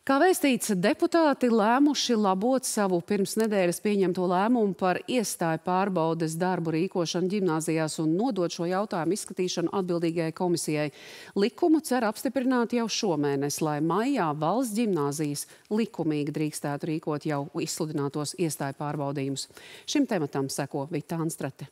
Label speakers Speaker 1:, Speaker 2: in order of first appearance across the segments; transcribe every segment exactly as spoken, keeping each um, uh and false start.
Speaker 1: Kā vēstīts, deputāti lēmuši labot savu pirms nedēļas pieņemto lēmumu par iestāju pārbaudes darbu rīkošanu ģimnāzijās un nodot šo jautājumu izskatīšanu atbildīgajai komisijai. Likumu cer apstiprināt jau šomēnes, lai maijā valsts ģimnāzijas likumīgi drīkstētu rīkot jau izsludinātos iestāju pārbaudījumus. Šim tematam seko Vita Anstrate.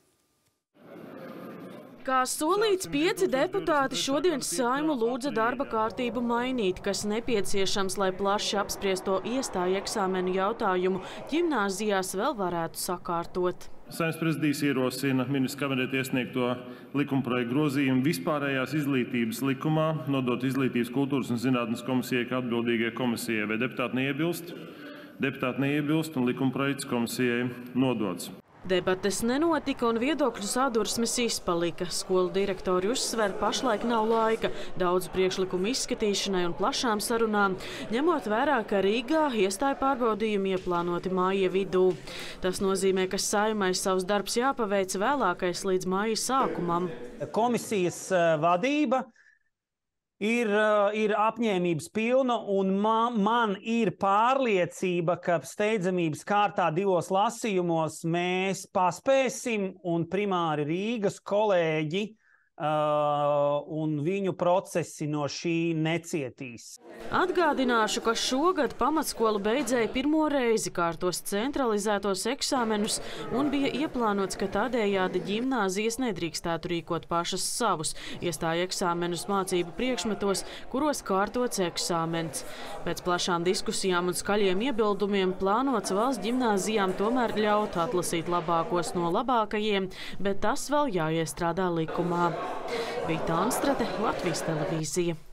Speaker 2: Kā solīts, pieci deputāti šodien Saeimu lūdza darba kārtību mainīt, kas nepieciešams, lai plaši apspriesto iestāju eksāmenu jautājumu ģimnāzijās vēl varētu sakārtot.
Speaker 3: Saeimas prezidijs ierosina Ministru kabineta iesniegto likumprojektu grozījumu vispārējās izglītības likumā, nodot Izglītības, kultūras un zinātnes komisijai kā atbildīgajai komisijai. Vai deputāti neiebilst? Deputāti neiebilst un likumprojekts komisijai nodots.
Speaker 2: Debates nenotika un viedokļu sadursmes izpalika. Skolu direktori uzsver, pašlaik nav laika daudz priekšlikumu izskatīšanai un plašām sarunām, ņemot vērā, ka Rīgā iestāju pārbaudījumi ieplānoti māja vidū. Tas nozīmē, ka Saeimai savs darbs jāpaveic vēlākais līdz māja sākumam.
Speaker 4: Komisijas vadība Ir, ir apņēmības pilna, un man, man ir pārliecība, ka steidzamības kārtā divos lasījumos mēs paspēsim, un primāri Rīgas kolēģi uh, un viņu procesi no šī necietīs.
Speaker 2: Atgādināšu, ka šogad pamatskolu beidzēja pirmo reizi kārtos centralizētos eksāmenus un bija ieplānots, ka tādējādi ģimnāzijas nedrīkstētu rīkot pašas savus iestāju eksāmenus mācību priekšmetos, kuros kārtots eksāmens. Pēc plašām diskusijām un skaļiem iebildumiem plānots valsts ģimnāzijām tomēr ļaut atlasīt labākos no labākajiem, bet tas vēl jāiestrādā likumā. Vita Anstrate, Latvijas televīzija.